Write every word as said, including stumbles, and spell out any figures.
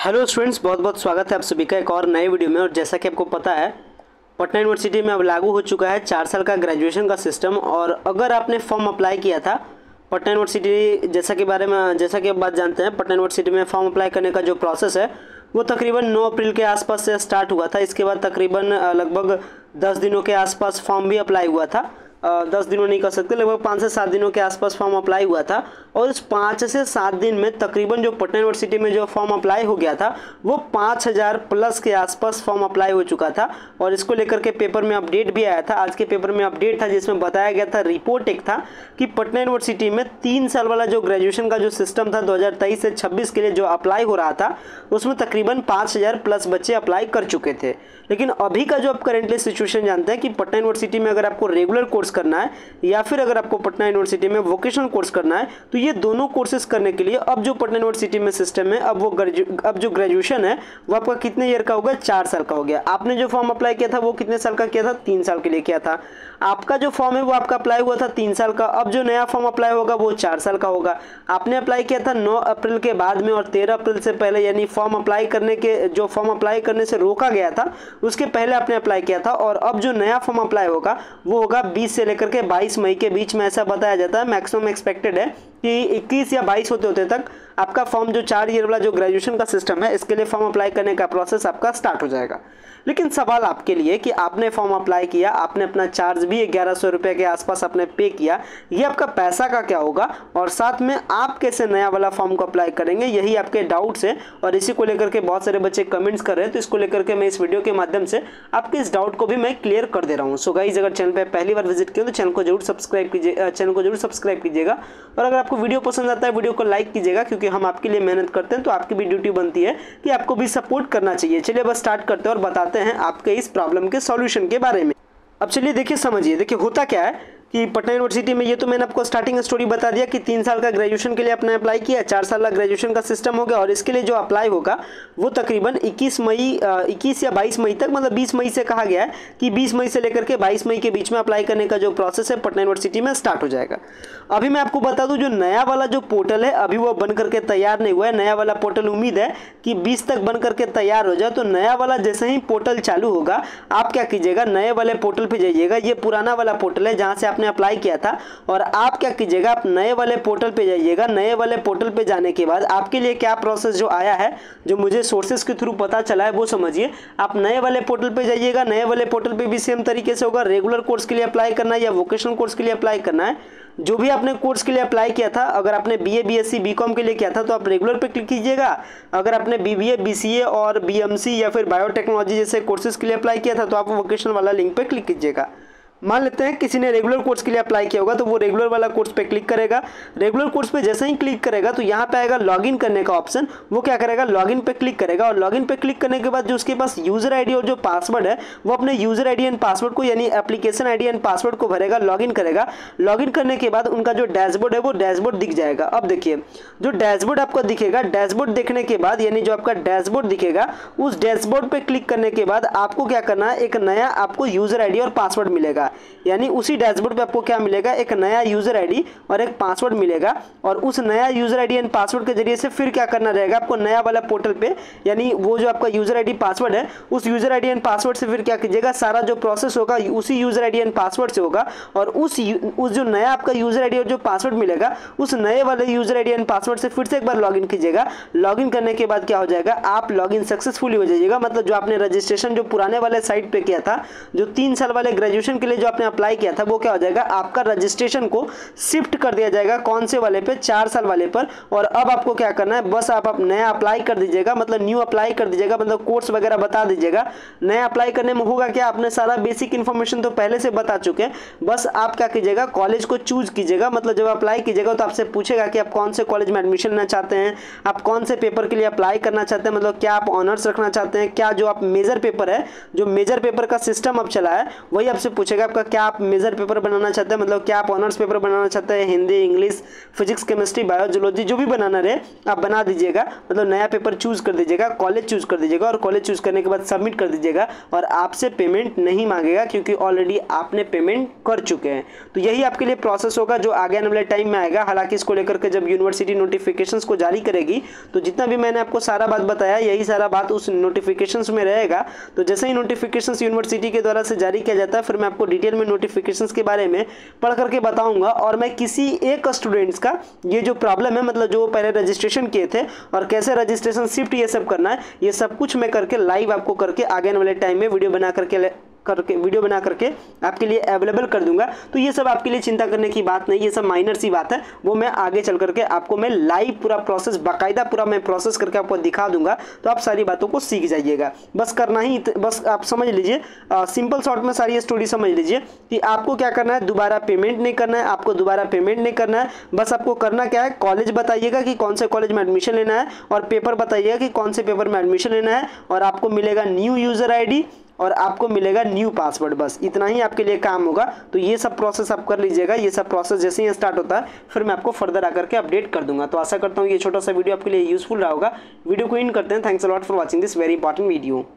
Hello students, बहुत बहुत स्वागत है आप सभी का एक और नए वीडियो में। और जैसा कि आपको पता है, पटना यूनिवर्सिटी में अब लागू हो चुका है चार साल का ग्रेजुएशन का सिस्टम। और अगर आपने फॉर्म अप्लाई किया था पटना यूनिवर्सिटी, जैसा के बारे में जैसा कि आप बात जानते हैं, पटना यूनिवर्सिटी में फॉर्म अप्लाई करने का जो प्रोसेस है वो तकरीबन नौ अप्रैल के आसपास से स्टार्ट हुआ था। इसके बाद तकरीबन लगभग दस दिनों के आसपास फॉर्म भी अप्लाई हुआ था। दस दिनों नहीं कर सकते, लगभग पाँच से सात दिनों के आसपास फॉर्म अप्लाई हुआ था। और इस पाँच से सात दिन में तकरीबन जो पटना यूनिवर्सिटी में जो फॉर्म अप्लाई हो गया था वो पाँच हज़ार प्लस के आसपास फॉर्म अप्लाई हो चुका था। और इसको लेकर के पेपर में अपडेट भी आया था। आज के पेपर में अपडेट था जिसमें बताया गया था, रिपोर्ट एक था कि पटना यूनिवर्सिटी में तीन साल वाला जो ग्रेजुएशन का जो सिस्टम था दो हज़ार तेईस से छब्बीस के लिए जो अप्लाई हो रहा था उसमें तकरीबन पाँच हज़ार प्लस बच्चे अप्लाई कर चुके थे। लेकिन अभी का जो आप करेंटली सिचुएशन जानते हैं कि पटना यूनिवर्सिटी में अगर आपको रेगुलर कोर्स करना है या फिर अगर आपको पटना यूनिवर्सिटी में वोकेशनल कोर्स करना है तो ये दोनों कोर्सेज करने के लिए अब जो पटना यूनिवर्सिटी में सिस्टम है, अब वो अब जो ग्रेजुएशन है वो आपका कितने ईयर का होगा? चार साल का हो गया। आपने जो फॉर्म अप्लाई किया था वो कितने साल का किया था? तीन साल के लिए किया था। आपका जो फॉर्म है वो आपका अप्लाई हुआ था तीन साल का। अब जो नया फॉर्म अप्लाई होगा वो चार साल का होगा। आपने अप्लाई किया था नौ अप्रैल के बाद में और तेरह अप्रैल से पहले, यानी फॉर्म अप्लाई करने के जो फॉर्म अप्लाई करने से रोका गया था उसके पहले आपने अप्लाई किया था। और अब जो नया फॉर्म अप्लाई होगा वो होगा बीस से लेकर के बाईस मई के बीच में, ऐसा बताया जाता है। मैक्सिमम एक्सपेक्टेड है कि इक्कीस या बाईस होते होते तक आपका फॉर्म, जो चार ईयर वाला जो ग्रेजुएशन का सिस्टम है, इसके लिए फॉर्म अप्लाई करने का प्रोसेस आपका स्टार्ट हो जाएगा। लेकिन सवाल आपके लिए कि आपने फॉर्म अप्लाई किया, आपने अपना चार्ज भी ग्यारह सौ रुपये के आसपास आपने पे किया, ये आपका पैसा का क्या होगा और साथ में आप कैसे नया वाला फॉर्म को अप्लाई करेंगे, यही आपके डाउट्स हैं। और इसी को लेकर के बहुत सारे बच्चे कमेंट्स कर रहे हैं, तो इसको लेकर के मैं इस वीडियो के माध्यम से आपके इस डाउट को भी मैं क्लियर कर दे रहा हूँ। सो गाइस, अगर चैनल पर पहली बार विजिट किया तो चैनल को जरूर सब्सक्राइब कीजिए चैनल को जरूर सब्सक्राइब कीजिएगा। और अगर आपको वीडियो पसंद आता है वीडियो को लाइक कीजिएगा, क्योंकि हम आपके लिए मेहनत करते हैं तो आपकी भी ड्यूटी बनती है कि आपको भी सपोर्ट करना चाहिए। चलिए बस स्टार्ट करते हैं और बताते हैं आपके इस प्रॉब्लम के सॉल्यूशन के बारे में। अब चलिए देखिए, समझिए। देखिए होता क्या है कि पटना यूनिवर्सिटी में, ये तो मैंने आपको स्टार्टिंग स्टोरी बता दिया कि तीन साल का ग्रेजुएशन के लिए आपने अप्लाई किया, चार साल का ग्रेजुएशन का सिस्टम हो गया। और इसके लिए जो अप्लाई होगा वो तकरीबन इक्कीस मई इक्कीस या बाईस मई तक, मतलब बीस मई से कहा गया है कि बीस मई से लेकर के बाईस मई के बीच में अप्लाई करने का जो प्रोसेस है पटना यूनिवर्सिटी में स्टार्ट हो जाएगा। अभी मैं आपको बता दूं, जो नया वाला जो पोर्टल है अभी वो बन करके तैयार नहीं हुआ है। नया वाला पोर्टल उम्मीद है कि बीस तक बन करके तैयार हो जाए। तो नया वाला जैसे ही पोर्टल चालू होगा आप क्या कीजिएगा, नए वाले पोर्टल पर जाइएगा। ये पुराना वाला पोर्टल है जहाँ से आपने अप्लाई किया था। और आप क्या कीजिएगा, आप नए वाले पोर्टल पे जाइएगा। नए वाले पोर्टल पे जाने के बाद आपके लिए क्या प्रोसेस जो आया है, जो मुझे सोर्सेज के थ्रू पता चला है वो समझिए। आप नए वाले पोर्टल पे जाइएगा। नए वाले पोर्टल पे भी सेम तरीके से होगा। रेगुलर कोर्स के लिए अप्लाई करना है या वोकेशनल कोर्स के लिए अप्लाई करना है, जो भी आपने कोर्स के लिए अप्लाई किया था, अगर आपने बीए बीएससी बीकॉम के लिए किया था तो आप रेगुलर पे क्लिक कीजिएगा। अगर आपने बीबीए बीसीए और बीएमसी या फिर बायोटेक्नोलॉजी जैसे कोर्सेज के लिए अप्लाई किया था तो आप वोकेशनल वाला लिंक पे क्लिक कीजिएगा। मान लेते हैं किसी ने रेगुलर कोर्स के लिए अप्लाई किया होगा तो वो रेगुलर वाला कोर्स पे क्लिक करेगा। रेगुलर कोर्स पे जैसे ही क्लिक करेगा तो यहाँ पे आएगा लॉगिन करने का ऑप्शन। वो क्या करेगा, लॉगिन पे क्लिक करेगा। और लॉगिन पे क्लिक करने के बाद जो उसके पास यूजर आईडी और जो पासवर्ड है वो अपने यूजर आईडी एंड पासवर्ड को, यानी एप्लीकेशन आईडी एंड पासवर्ड को भरेगा, लॉगिन करेगा। लॉगिन करने के बाद उनका जो डैशबोर्ड है वो डैशबोर्ड दिख जाएगा। अब देखिए, जो डैशबोर्ड आपको दिखेगा, डैशबोर्ड देखने के बाद, यानी जो आपका डैशबोर्ड दिखेगा उस डैशबोर्ड पे क्लिक करने के बाद आपको क्या करना है, एक नया आपको यूजर आईडी और पासवर्ड मिलेगा। यानी उसी डैशबोर्ड पे आपको क्या मिलेगा, एक नया यूजर आईडी और एक पासवर्ड मिलेगा। और उस नया यूजर आईडी एंड पासवर्ड के जरिए से फिर क्या करना रहेगा आपको, नया वाला पोर्टल पे, यानी वो जो आपका यूजर आईडी पासवर्ड है उस यूजर आईडी एंड पासवर्ड से फिर क्या कीजिएगा, सारा जो प्रोसेस होगा उसी यूजर आईडी एंड पासवर्ड से होगा। और उस उस जो नया आपका यूजर आईडी और जो पासवर्ड मिलेगा उस नए वाले यूजर आईडी एंड पासवर्ड से फिर से एक बार लॉगिन कीजिएगा। लॉगिन करने के बाद क्या हो जाएगा, आप लॉगिन सक्सेसफुली हो जाइएगा। मतलब जो आपने रजिस्ट्रेशन जो पुराने वाले साइट पे किया था, जो तीन साल वाले ग्रेजुएशन के लिए जो आपने अप्लाई किया था, वो क्या हो जाएगा, आपका रजिस्ट्रेशन को शिफ्ट कर दिया जाएगा। कौन से वाले पे, चार साल वाले पर। और अब आपको क्या करना है, बस आप, आप नया अप्लाई कर दीजिएगा, मतलब न्यू अप्लाई कर दीजिएगा, मतलब कोर्स वगैरह बता दीजिएगा। नया अप्लाई करने में होगा क्या, आपने सारा बेसिक इन्फॉर्मेशन तो पहले से बता चुके हैं। बस आप क्या कीजिएगा, कॉलेज को चूज कीजिएगा। मतलब जब अप्लाई कीजिएगा तो आपसे पूछेगा कि आप कौन से कॉलेज में एडमिशन लेना चाहते हैं, आप कौन से पेपर के लिए अप्लाई करना चाहते हैं, मतलब क्या आप ऑनर्स रखना चाहते हैं, क्या जो आप मेजर पेपर है, जो मेजर पेपर का सिस्टम अब चला है वही आपसे पूछेगा आपका क्या आप मेजर पेपर बनाना चाहते हैं, मतलब क्या आप ऑनर्स पेपर बनाना चाहते हैं, Hindi, English, physics, chemistry, biology, जो भी बनाना रहे आप बना दीजिएगा। मतलब नया पेपर चूज कर दीजिएगा, कॉलेज चूज कर दीजिएगा और कॉलेज चूज करने के बाद सबमिट कर दीजिएगा और आपसे पेमेंट नहीं मांगेगा क्योंकि ऑलरेडी आपने पेमेंट कर चुके हैं। तो यही आपके लिए प्रोसेस होगा जो आगे आने वाले टाइम में आएगा। हालांकि इसको लेकर के जब यूनिवर्सिटी नोटिफिकेशंस को जारी करेगी तो जितना भी मैंने आपको सारा बात बताया यही सारा बात उस नोटिफिकेशंस में रहेगा। तो जैसे ही नोटिफिकेशंस यूनिवर्सिटी के द्वारा से जारी किया जाता है फिर मैं आपको डिटेल में नोटिफिकेशंस के बारे में पढ़ करके बताऊंगा और मैं किसी एक स्टूडेंट्स का ये जो प्रॉब्लम है, मतलब जो पहले रजिस्ट्रेशन किए थे और कैसे रजिस्ट्रेशन शिफ्ट ये सब करना है, ये सब कुछ मैं करके लाइव आपको करके आगे आने वाले टाइम में वीडियो बना करके करके वीडियो बना करके आपके लिए अवेलेबल कर दूंगा। तो ये सब आपके लिए चिंता करने की बात नहीं, ये सब माइनर सी बात है, वो मैं आगे चल करके आपको मैं लाइव पूरा प्रोसेस बाकायदा पूरा मैं प्रोसेस करके आपको दिखा दूंगा। तो आप सारी बातों को सीख जाइएगा। बस करना ही बस आप समझ लीजिए, सिंपल शॉर्ट में सारी स्टोरी समझ लीजिए कि आपको क्या करना है, दोबारा पेमेंट नहीं करना है, आपको दोबारा पेमेंट नहीं करना है। बस आपको करना क्या है, कॉलेज बताइएगा कि कौन से कॉलेज में एडमिशन लेना है और पेपर बताइएगा कि कौन से पेपर में एडमिशन लेना है और आपको मिलेगा न्यू यूजर आई डी और आपको मिलेगा न्यू पासवर्ड। बस इतना ही आपके लिए काम होगा। तो ये सब प्रोसेस आप कर लीजिएगा। ये सब प्रोसेस जैसे ही स्टार्ट होता है फिर मैं आपको फर्दर आकर के अपडेट कर दूंगा। तो आशा करता हूँ ये छोटा सा वीडियो आपके लिए यूजफुल रहा होगा। वीडियो को इन करते हैं। Thanks a lot for watching this very important video.